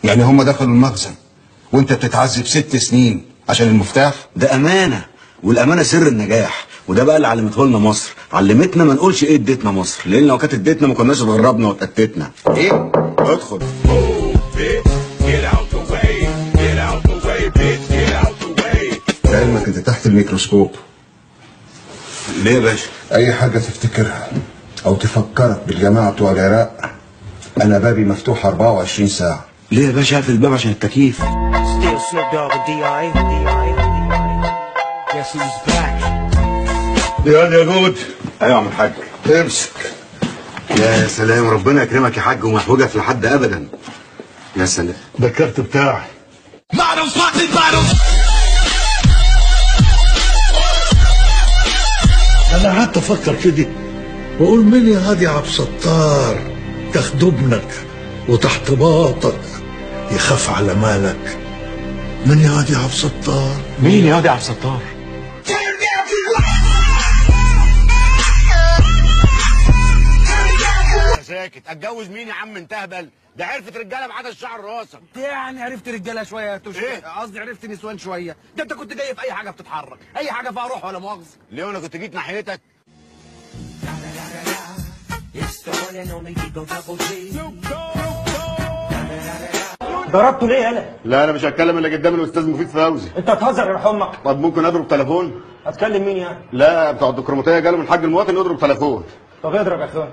يعني هم دخلوا المخزن وانت بتتعذب 6 سنين عشان المفتاح؟ ده امانه، والامانه سر النجاح، وده بقى اللي علمته لنا مصر. علمتنا ما نقولش ايه اديتنا مصر، لان لو كانت اديتنا ما كناش اتغربنا واتأتتنا. ايه؟ ادخل. لعلمك انت تحت الميكروسكوب. ليه يا باشا؟ اي حاجه تفتكرها او تفكرك بالجماعه بتوع العراق انا بابي مفتوح 24 ساعه. ليه يا باشا؟ قافل الباب عشان التكييف. يا جود. ايوه يا عم الحاج. امسك. يا سلام، ربنا يكرمك يا حاج وما يحوجك لحد ابدا. يا سلام. ده الكارت بتاعي. انا قعدت افكر كده واقول مين يا هادي عبد الستار تاخد ابنك وتحت باطك يخاف على مالك. مين يا هادي عبد الستار؟ مين يا هادي عبد الستار؟ ساكت. اتجوز مين يا عم انت اهبل؟ ده عرفت رجاله بعدد شعر راسك. يعني عرفت رجاله شويه يا توش. ايه؟ قصدي عرفت نسوان شويه. ده انت كنت جاي في اي حاجه بتتحرك، اي حاجه فيها روح ولا مؤاخذه. ليه انا كنت جيت ناحيتك؟ ضربته ليه يالا؟ لا انا مش هتكلم الا قدام الاستاذ مفيد فوزي. انت هتهزر يا روح امك. طب ممكن اضرب تليفون؟ هتكلم مين يعني؟ لا بتوع الدكرماتيه قالوا من الحاج المواطن يضرب تليفون. طب اضرب يا اخوان.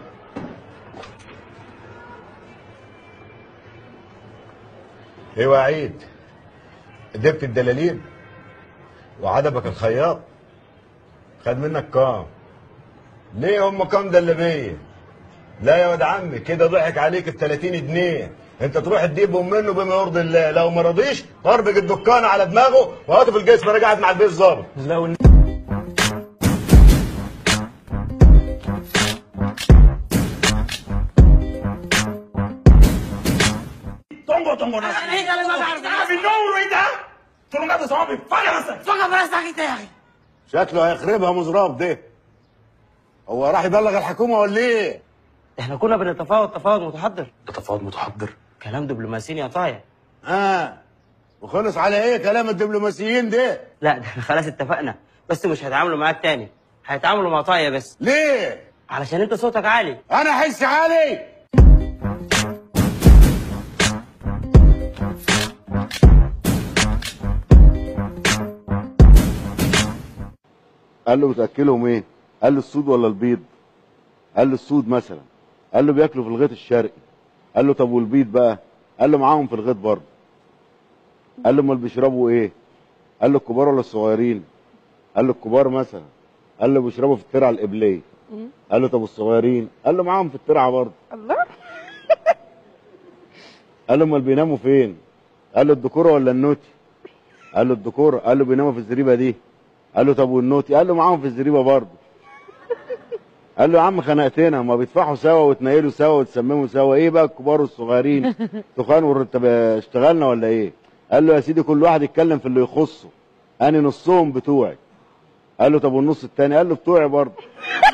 ايوه يا عيد، جبت الدلالين وعدبك الخياط خد منك كام؟ ليه هم كام دلبيه؟ لا يا واد عمي كده ضحك عليك ب 30 جنيه، انت تروح تجيبهم منه بما يرضي الله، لو ما رضيش طربق الدكان على دماغه وهاته في الجسم. انا قاعد مع البيت الظابط. لو tunggu nasi. Ini kalau nggak بنور ايه ده؟ طول ما صوابي فرسك فقط فرسك يا اخي. شكله هيخربها مزراب ده. هو راح يبلغ الحكومه ولا ايه؟ احنا كنا بنتفاوض تفاوض متحضر. تفاوض متحضر؟ كلام دبلوماسيين يا طايع. وخلص على ايه كلام الدبلوماسيين ده؟ لا ده احنا خلاص اتفقنا، بس مش هيتعاملوا معاك تاني، هيتعاملوا مع طايع بس. ليه؟ علشان انت صوتك عالي. انا احس عالي؟ قال له بتاكلهم ايه؟ قال له السود ولا البيض؟ قال له السود مثلا. قال له بياكلوا في الغيط الشرقي. قال له طب والبيض بقى؟ قال له معاهم في الغيط برضه. قال له امال بيشربوا ايه؟ قال له الكبار ولا الصغيرين؟ قال له الكبار مثلا. قال له بيشربوا في الترعه القبليه. قال له طب والصغيرين؟ قال له معاهم في الترعه برضه. الله. قال له امال بيناموا فين؟ قال له الدكوره ولا النوتي؟ قال له الدكوره. قال له بيناموا في الزريبه دي. قال له طب والنوتي؟ قال له معاهم في الزريبه برضه. قال له يا عم خنقتنا، ما بيدفعوا سوا وتنيلوا سوا وتسمموا سوا، ايه بقى الكبار والصغيرين؟ تخان طب اشتغلنا ولا ايه؟ قال له يا سيدي كل واحد يتكلم في اللي يخصه، انا نصهم بتوعي. قال له طب والنص التاني؟ قال له بتوعي برضه.